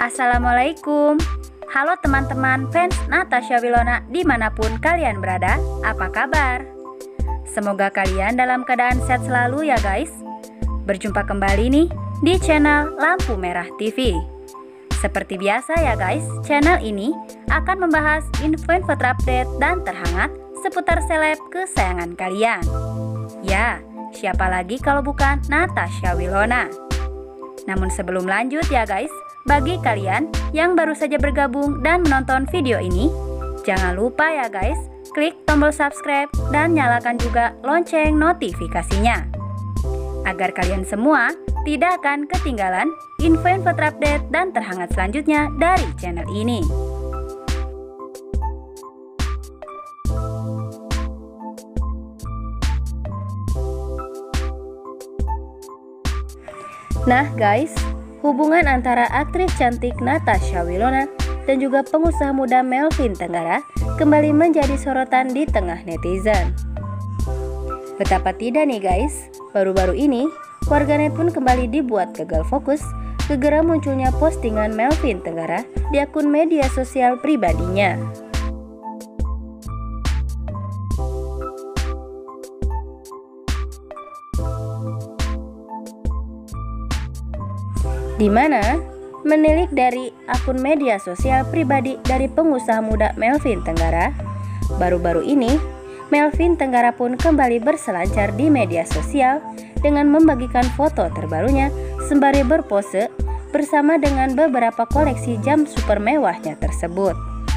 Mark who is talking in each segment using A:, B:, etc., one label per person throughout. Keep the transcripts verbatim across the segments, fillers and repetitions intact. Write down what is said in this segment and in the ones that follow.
A: Assalamualaikum. Halo teman-teman fans Natasha Wilona dimanapun kalian berada, apa kabar? Semoga kalian dalam keadaan sehat selalu ya guys. Berjumpa kembali nih di channel Lampu Merah T V. Seperti biasa ya guys, channel ini akan membahas info-info terupdate dan terhangat seputar seleb kesayangan kalian. Ya, siapa lagi kalau bukan Natasha Wilona. Namun sebelum lanjut ya guys, bagi kalian yang baru saja bergabung dan menonton video ini, jangan lupa ya guys, klik tombol subscribe dan nyalakan juga lonceng notifikasinya, agar kalian semua tidak akan ketinggalan info-info terupdate dan terhangat selanjutnya dari channel ini. Nah guys, hubungan antara aktris cantik Natasha Wilona dan juga pengusaha muda Melvin Tenggara kembali menjadi sorotan di tengah netizen. Betapa tidak nih guys, baru-baru ini warganet pun kembali dibuat gagal fokus gegara munculnya postingan Melvin Tenggara di akun media sosial pribadinya. Di mana menilik dari akun media sosial pribadi dari pengusaha muda Melvin Tenggara, baru-baru ini Melvin Tenggara pun kembali berselancar di media sosial dengan membagikan foto terbarunya sembari berpose bersama dengan beberapa koleksi jam super mewahnya tersebut.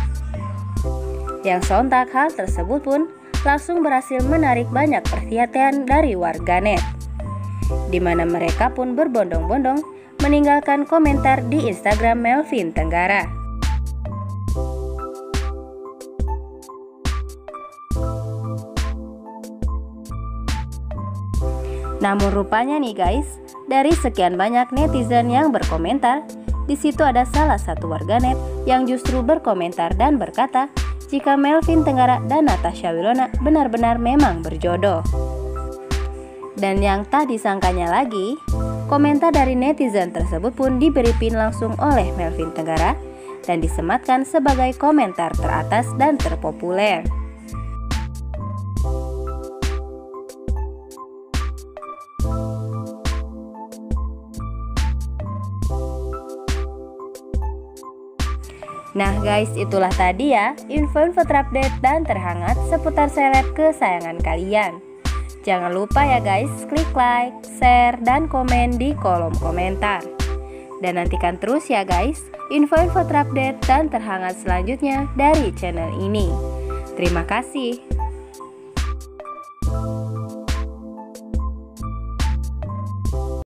A: Yang sontak hal tersebut pun langsung berhasil menarik banyak perhatian dari warganet, di mana mereka pun berbondong-bondong meninggalkan komentar di Instagram Melvin Tenggara. Namun rupanya nih guys, dari sekian banyak netizen yang berkomentar, di situ ada salah satu warganet yang justru berkomentar dan berkata jika Melvin Tenggara dan Natasha Wilona benar-benar memang berjodoh. Dan yang tak disangkanya lagi, komentar dari netizen tersebut pun diberi pin langsung oleh Melvin Tenggara dan disematkan sebagai komentar teratas dan terpopuler. Nah guys, itulah tadi ya info-info terupdate dan terhangat seputar seleb kesayangan kalian. Jangan lupa ya guys, klik like, share, dan komen di kolom komentar. Dan nantikan terus ya guys, info-info terupdate dan terhangat selanjutnya dari channel ini. Terima kasih.